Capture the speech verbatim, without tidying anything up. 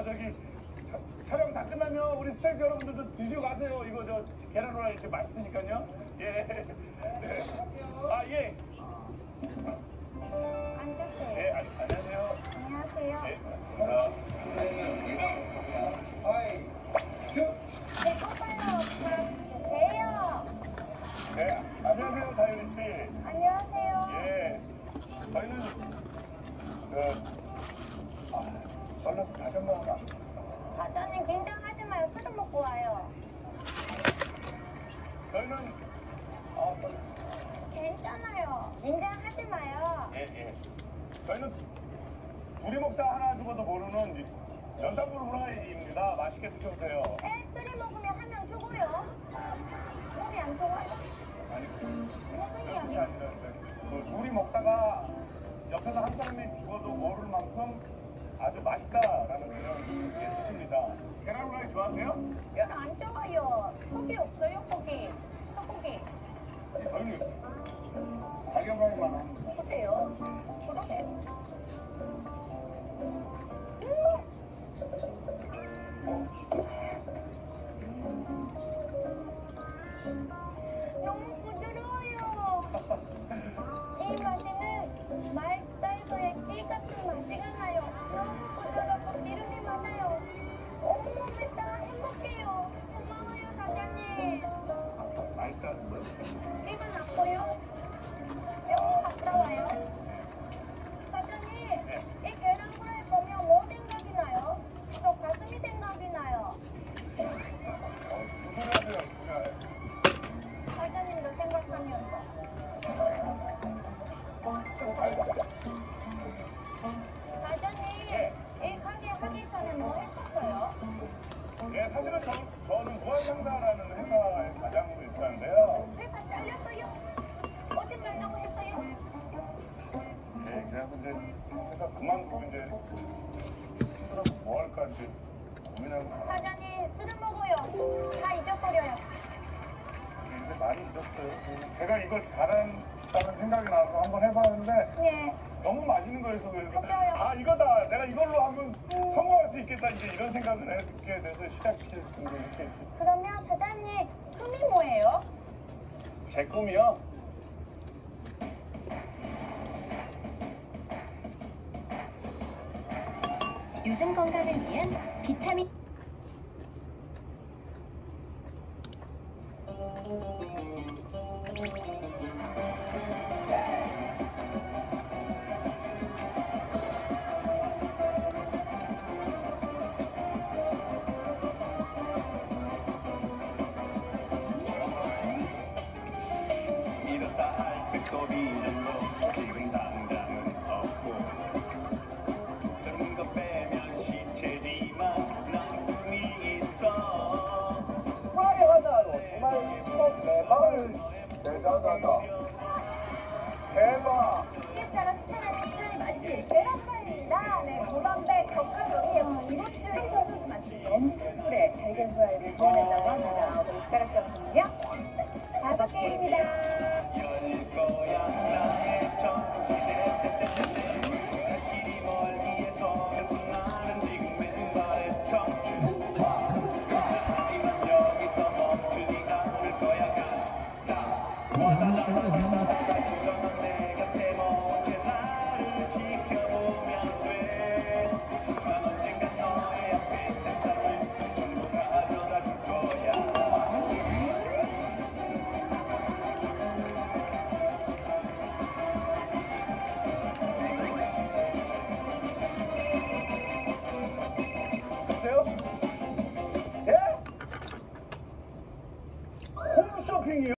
저기 차, 촬영 다 끝나면 우리 스태프 여러분들도 드시고 가세요. 이거 저 계란 후라이 이제 맛있으니까요. 예. 네. 아 예. 앉으세요. 예. 아니, 안녕하세요. 안녕하세요. 예. 자. 네, 꽃발로 주세요. 네. 안녕하세요, 자유리 씨. 안녕하세요. 예. 저희는 그 아, 떨려서 다시 한번 하자. 사장님 긴장하지 마요. 술을 먹고 와요. 저희는 아 떨려. 괜찮아요. 긴장하지 마요. 예, 예. 저희는 둘이 먹다 하나 죽어도 모르는 연탄불 후라이입니다. 맛있게 드셔보세요. 에? 둘이 먹으면 한 명 죽어요. 몸이 안 좋아요. 아니, 무슨 그런 뜻이 이야기? 아니라 그 둘이 먹다가 옆에서 한 사람이 죽어도 모를 만큼 아주 맛있다라는 그런 예, 뜻입니다. 계란 후라이 좋아하세요? 뼈는 안 좋아요. 고기 없어요, 고기. 소고기. 저희는 달걀 후라이만 합니다. 그래요? 그러게. 너무 부드러워요. 이 맛이는 말달도의 길 같은 맛이가 나요. 너무 부드럽고 기름이 많아요. 온몸에 다 행복해요. 고마워요, 사장님. 맛있다. 기분 나빠요? 병원 갔다 와요. 사장님, 이 계란 후라이 보면 뭐 생각이 나요? 저 가슴이 생각이 나요. 어, 무슨 소리 하세요? 그냥. 사장님도 생각하면서. 사장님, 네. 이 가게 하기 전에 뭐 했었어요? 예, 사실은 저, 저는 무한상사라는 회사에 과장으로 있었는데요. 회사 잘렸어요? 어제 말라고 했어요? 예, 그래갖고 이제 회사 그만두고 이제 힘들어서 뭐 할까 이제 고민하고 사장님, 술을 먹어요. 다 잊어버려요. 이제 많이 잊었어요. 제가 이걸 잘한다는 생각이 나서 한번 해봤는데 네. 너무 맛있는 거였어. 그래서 맞아요. 아 이거다. 내가 이걸로 하면 성공할 수 있겠다. 이제 이런 생각을 했게 돼서 시작했습니다. 이렇게. 그러면 사장님, 꿈이 뭐예요? 제 꿈이요? 요즘 건강을 위한 비타민 이렇다 할 때또 비전도 지금 당장은 없고 젊은 거 빼면 시체지만 난 꿈이 있어. 프라이 하나로 정말 첫 대박을 내자다. 대박. 기획자가 추천하는 프라이 맛집 계란프라이입니다. 네, 고단백 젓가락이에요. 이것도 소스 맛이 너무 쿨해. 달걀 프라이를 구워낸다고 합니다. 오늘 숟가락 잡으시면요. 다섯 개입니다. 열 거야 나의 전성시대 갈 길이 멀기에서 나는 지금 맨발의 청춘 하지만 여기서 멈추지 않을 거야 그러면 내 곁에 언제 나를 지켜보면 돼. 난 언젠가 너의 앞에 세상을 전부 가져다 줄 거야. 보세요. 예? 홈쇼핑이요?